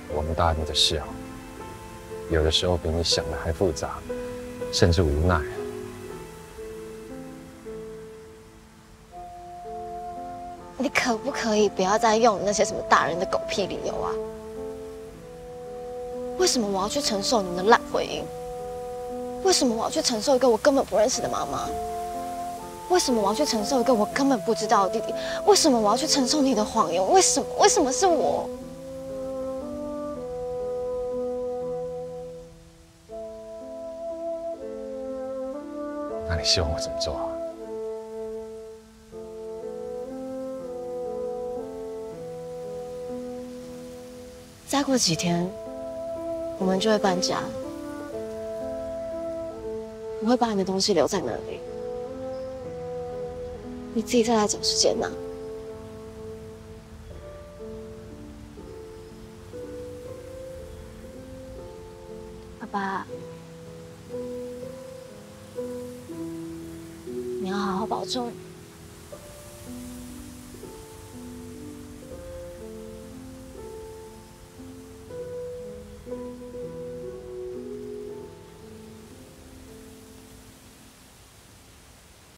我们大人的事啊，有的时候比你想的还复杂，甚至无奈。 你可不可以不要再用那些什么大人的狗屁理由啊？为什么我要去承受你们的烂回应？为什么我要去承受一个我根本不认识的妈妈？为什么我要去承受一个我根本不知道的弟弟？为什么我要去承受你的谎言？为什么？为什么是我？ 那你希望我怎么做啊？ 再过几天，我们就会搬家。我会把你的东西留在那里，你自己再来找时间拿。爸爸，你要好好保重。